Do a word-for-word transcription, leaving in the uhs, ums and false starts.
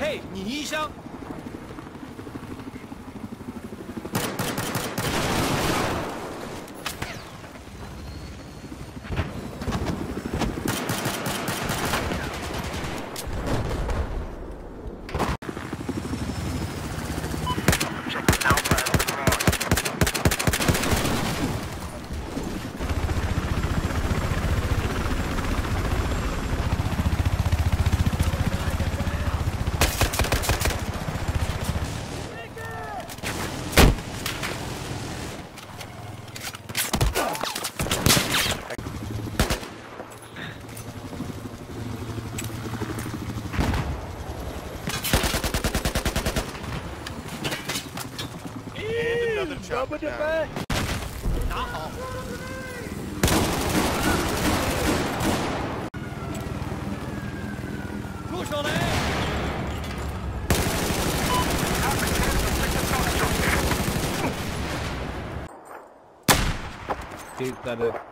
嘿，你一箱。 Double the back. 拿好。住手雷！ Keep that.